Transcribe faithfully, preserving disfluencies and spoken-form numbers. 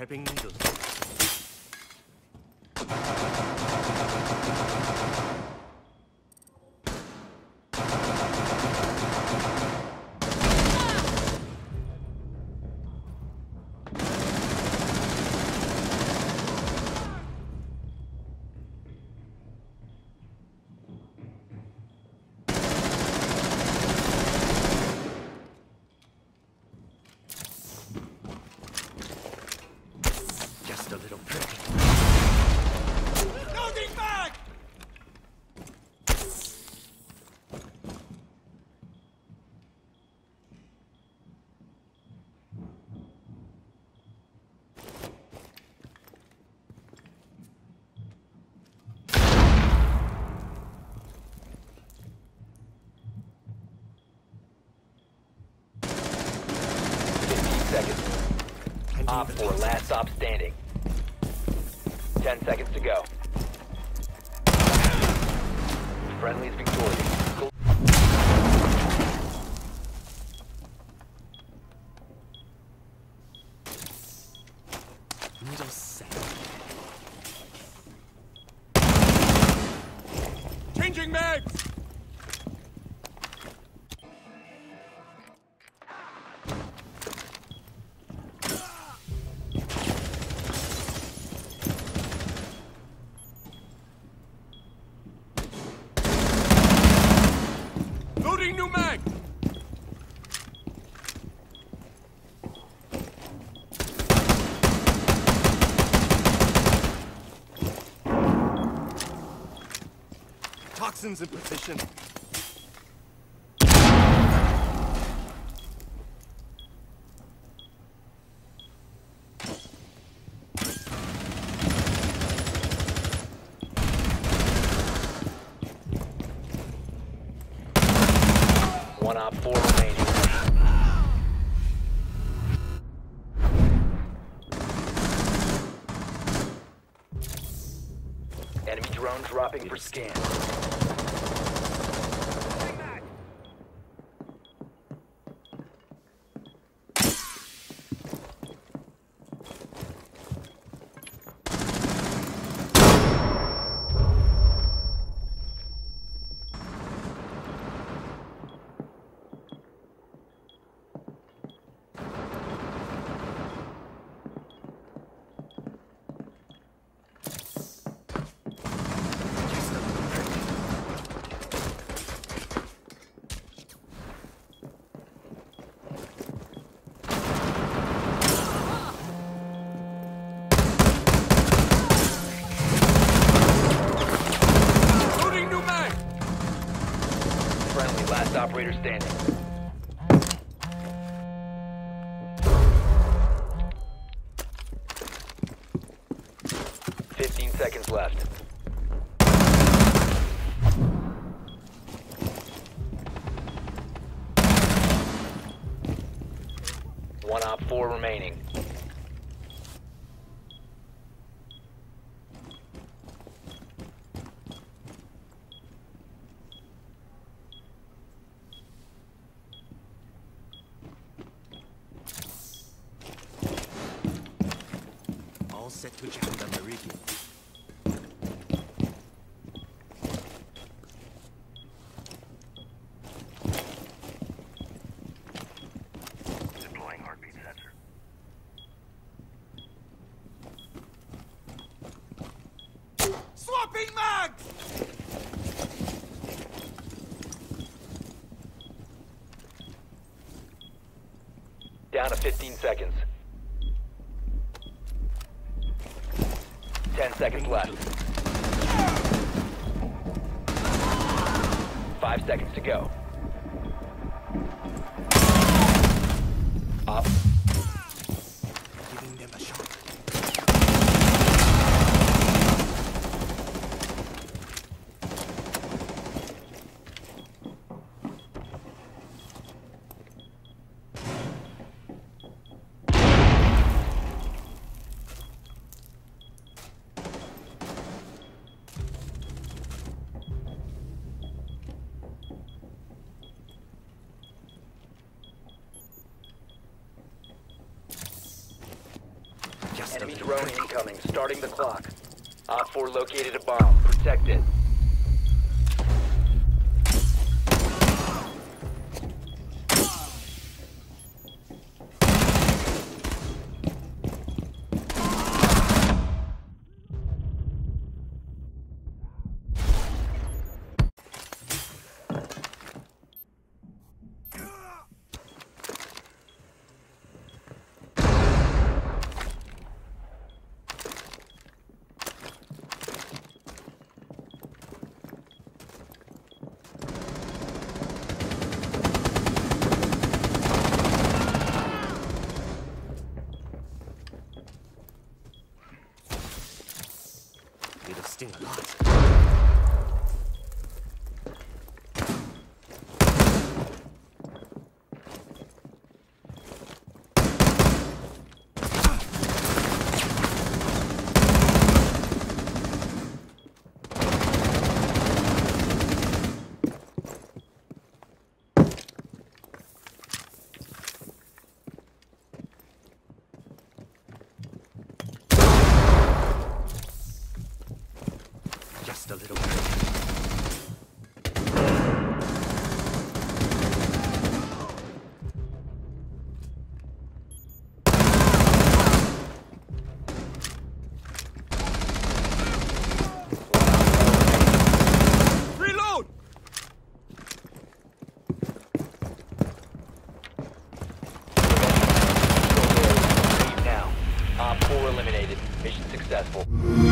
Prepping needles. Just a little prick. Loading back! fifteen seconds. Op four, last stop standing. Ten seconds to go. Friendly's victorious. Cool. Needle set. Changing mags! Loading new mag! Toxins in position. One op four remaining. Enemy drone dropping for scan. Friendly, last operator standing. Fifteen seconds left. One op four remaining. Set to jam the meridian. Deploying heartbeat sensor. Swapping mags! Down to fifteen seconds. Ten seconds left. Five seconds to go. Up. Giving them a shot. drone incoming. Starting the clock. Op four located a bomb. Protect it. It'll sting a lot. Just a little bit. Reload! Leave now. Op four eliminated. Mission successful.